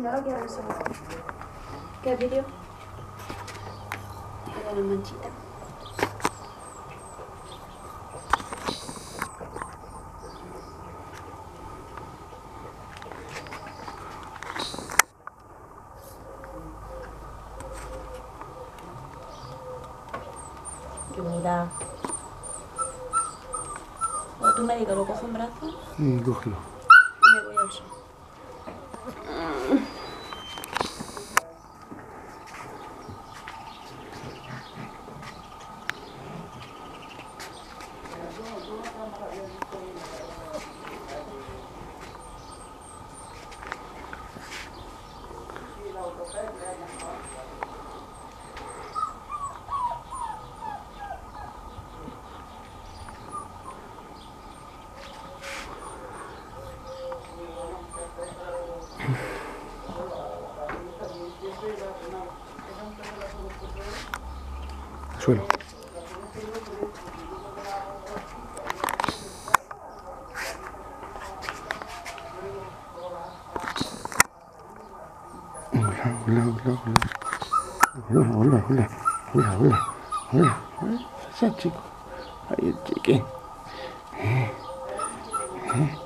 no lo quiero resolver. ¿Qué vídeo? De la manchita. Qué bonita. ¿O tu médico lo coge en brazos? Cógelo. Y me voy al sol. Suelo. Hola, ese chico. Ahí el chique.